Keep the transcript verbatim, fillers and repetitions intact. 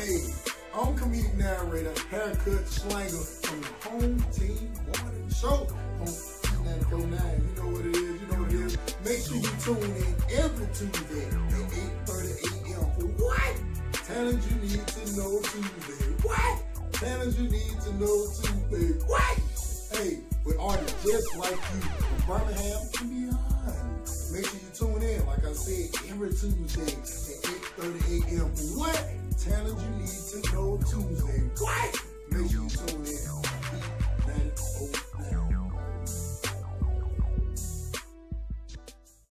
Hey, I'm comedic narrator, haircut slanger from the Home Team Morning Show on ninety-four point nine. You know what it is, you know what it is. Make sure you tune in every Tuesday at eight thirty a m for what? Talent you need to know Tuesday. What? Talent you need to know Tuesday. What? Hey, with artists just like you from Birmingham and beyond. Make sure you tune in, like I said, every Tuesday at eight thirty a m for what? Talent you need to know Tuesday. What? Make sure you tune in. ninety-four